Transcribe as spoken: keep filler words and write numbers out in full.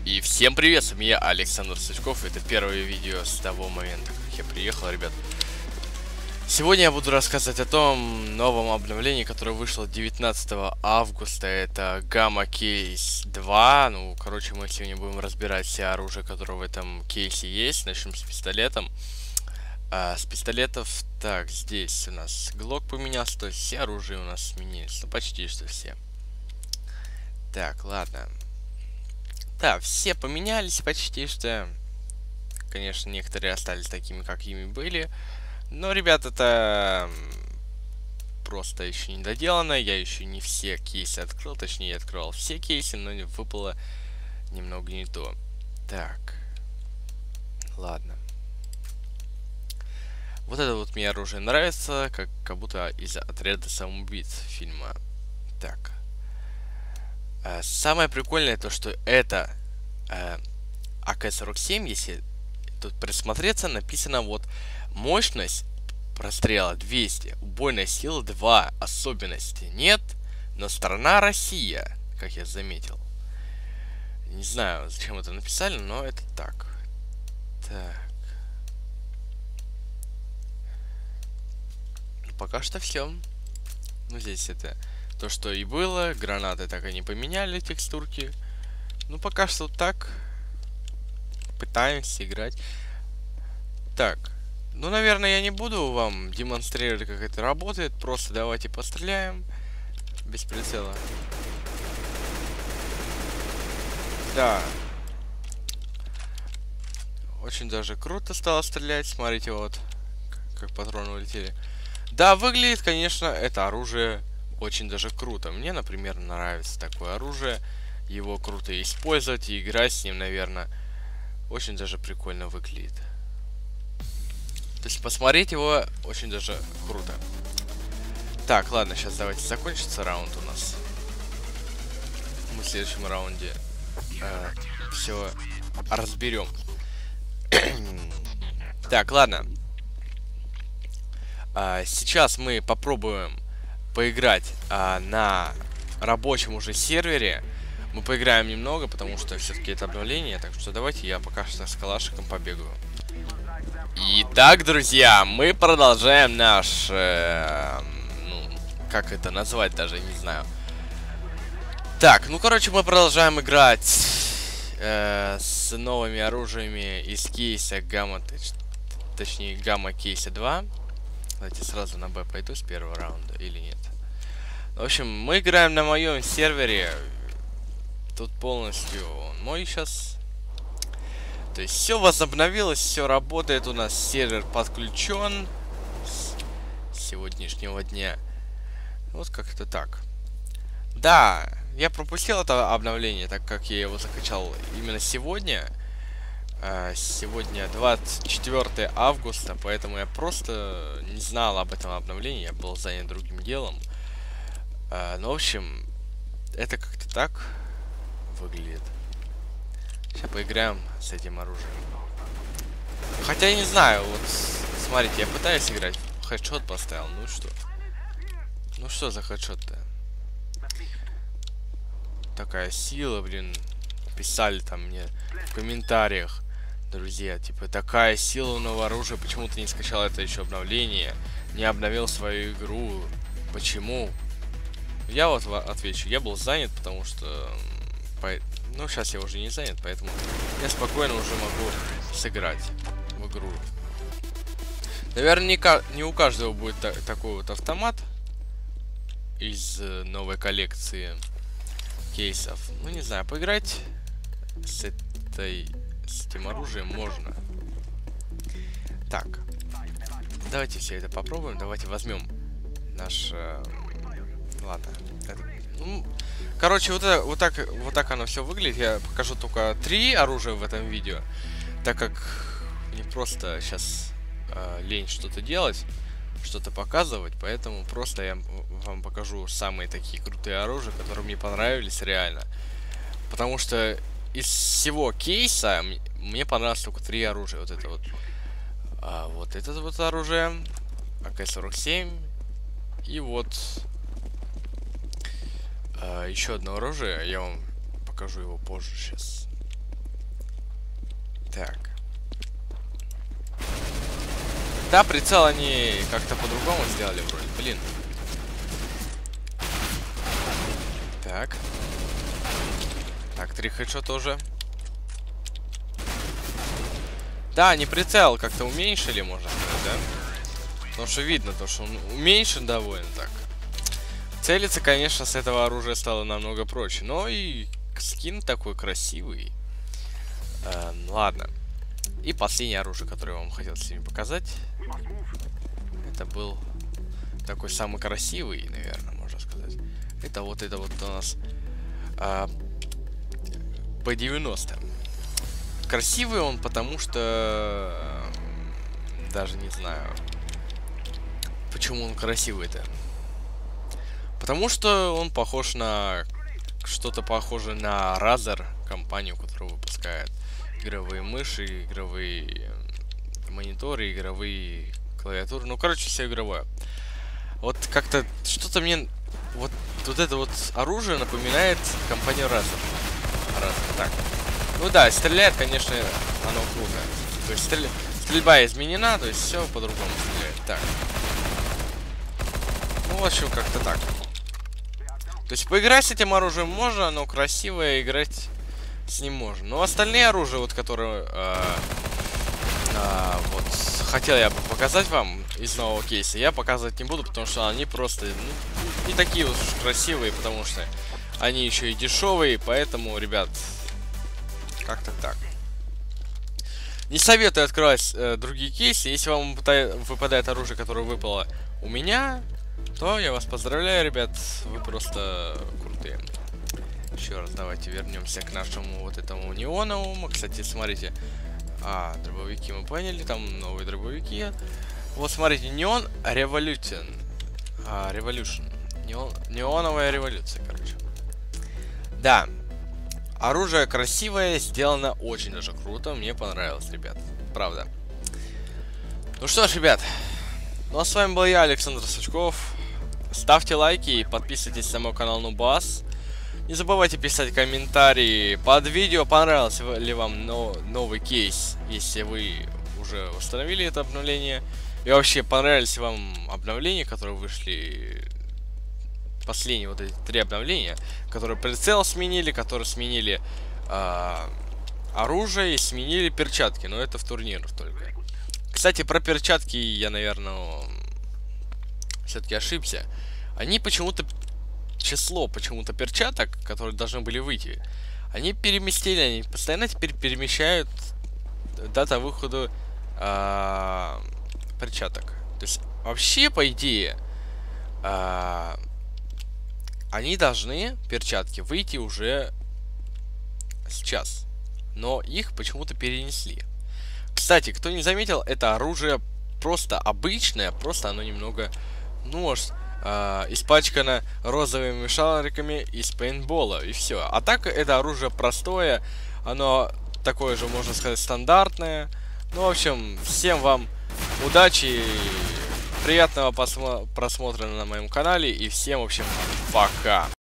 И всем привет, с вами я, Александр Сычков. Это первое видео с того момента, как я приехал, ребят. Сегодня я буду рассказывать о том новом обновлении, которое вышло девятнадцатого августа. Это Gamma Case два. Ну, короче, мы сегодня будем разбирать все оружие, которое в этом кейсе есть. Начнем с пистолетом. А, с пистолетов, так, здесь у нас Glock поменялся, то есть все оружия у нас сменились. Ну, почти что все. Так, ладно. Да, все поменялись почти что. Конечно, некоторые остались такими, какими были. Но, ребят, это просто еще не доделано. Я еще не все кейсы открыл. Точнее, я открывал все кейсы, но выпало немного не то. Так. Ладно. Вот это вот мне оружие нравится, как, как будто из отряда самоубийц фильма. Так. Самое прикольное то, что это э, А К сорок семь, если тут присмотреться, написано вот мощность прострела двести, убойная сила два, особенности нет, но страна Россия, как я заметил. Не знаю, зачем это написали, но это так. Так. Пока что все. Ну, здесь это то, что и было. Гранаты так и не поменяли, текстурки. Ну, пока что так. Пытаемся играть. Так. Ну, наверное, я не буду вам демонстрировать, как это работает. Просто давайте постреляем. Без прицела. Да. Очень даже круто стало стрелять. Смотрите, вот. Как патроны улетели. Да, выглядит, конечно, это оружие очень даже круто. Мне, например, нравится такое оружие. Его круто использовать и играть с ним, наверное, очень даже прикольно выглядит. То есть посмотреть его очень даже круто. Так, ладно, сейчас давайте закончится раунд у нас. Мы в следующем раунде э, все разберем. Так, ладно. Uh, сейчас мы попробуем поиграть uh, на рабочем уже сервере. Мы поиграем немного, потому что все-таки это обновление. Так что давайте я пока что с калашиком побегаю. Итак, друзья, мы продолжаем наш... Э, ну, как это назвать, даже не знаю. Так, ну, короче, мы продолжаем играть э, с новыми оружиями из кейса Gamma... Точнее, Gamma Case два. Давайте сразу на Б пойду с первого раунда или нет. В общем, мы играем на моем сервере. Тут полностью мой сейчас. То есть все возобновилось, все работает. У нас сервер подключен с сегодняшнего дня. Вот как-то так. Да, я пропустил это обновление, так как я его закачал именно сегодня. Сегодня двадцать четвёртое августа, поэтому я просто не знал об этом обновлении, я был занят другим делом. Ну, в общем, это как-то так выглядит. Сейчас поиграем с этим оружием. Хотя я не знаю, вот смотрите, я пытаюсь играть, хедшот поставил, ну что? Ну что за хедшот-то? Такая сила, блин, писали там мне в комментариях. Друзья, типа, такая сила у нового оружия, почему ты не скачал это еще обновление, не обновил свою игру, почему? Я вот отвечу, я был занят, потому что, по... ну, сейчас я уже не занят, поэтому я спокойно уже могу сыграть в игру. Наверное, не, ка... не у каждого будет та такой вот автомат из э, новой коллекции кейсов. Ну, не знаю, поиграть с этой... с этим оружием можно. Так. Давайте все это попробуем. Давайте возьмем наш... Э, ладно. Это, ну, короче, вот, это, вот, так, вот так оно все выглядит. Я покажу только три оружия в этом видео. Так как мне просто сейчас э, лень что-то делать, что-то показывать. Поэтому просто я вам покажу самые такие крутые оружия, которые мне понравились реально. Потому что... из всего кейса мне понравилось только три оружия. Вот это вот. А, вот это вот оружие. А К сорок семь. И вот а, еще одно оружие. Я вам покажу его позже сейчас. Так. Да, прицел они как-то по-другому сделали вроде. Блин. Так. Так, три хедшота тоже. Да, они прицел как-то уменьшили, можно сказать, да? Потому что видно, то, что он уменьшен довольно так. Целиться, конечно, с этого оружия стало намного проще. Но и скин такой красивый. Э, ладно. И последнее оружие, которое я вам хотел сегодня показать. Это был такой самый красивый, наверное, можно сказать. Это вот это вот у нас э, П девяносто. Красивый он, потому что... Э, даже не знаю... Почему он красивый-то? Потому что он похож на... Что-то похоже на Razer, компанию, которая выпускает игровые мыши, игровые мониторы, игровые клавиатуры. Ну, короче, все игровое. Вот как-то что-то мне... Вот, вот это вот оружие напоминает компанию Razer. Razer, так. Ну да, стреляет, конечно, оно круто. То есть стрель... стрельба изменена, то есть все по-другому стреляет. Так. Ну, в общем, как-то так. То есть поиграть с этим оружием можно, но красивое играть с ним можно. Но остальные оружия, вот которые э, э, вот хотел я бы показать вам из нового кейса, я показывать не буду, потому что они просто ну, не такие уж красивые, потому что они еще и дешевые, поэтому, ребят, как-то так. Не советую открывать э, другие кейсы. Если вам выпадает, выпадает оружие, которое выпало у меня, то я вас поздравляю, ребят, вы просто крутые. Еще раз давайте вернемся к нашему вот этому неоновому. Кстати, смотрите, а, дробовики мы поняли, там новые дробовики. Вот смотрите, неон Revolution. А, Revolution. Неон, неоновая революция, короче. Да. Оружие красивое, сделано очень даже круто. Мне понравилось, ребят. Правда. Ну что ж, ребят. Ну а с вами был я, Александр Сучков. Ставьте лайки и подписывайтесь на мой канал Нубас. Не забывайте писать комментарии под видео, понравился ли вам новый кейс, если вы уже установили это обновление. И вообще, понравились вам обновления, которые вышли... Последние вот эти три обновления, которые прицел сменили, которые сменили э, оружие и сменили перчатки. Но это в турнирах только. Кстати, про перчатки я, наверное, все-таки ошибся. Они почему-то... Число почему-то перчаток, которые должны были выйти, они переместили, они постоянно теперь перемещают дата выхода э, перчаток. То есть вообще, по идее, э, они должны, перчатки, выйти уже сейчас. Но их почему-то перенесли. Кстати, кто не заметил, это оружие просто обычное, просто оно немного, ну, может... Uh, испачкано розовыми шариками из пейнтбола, и все. А так это оружие простое, оно такое же, можно сказать, стандартное. Ну, в общем, всем вам удачи, приятного просмотра на моем канале, и всем, в общем, пока.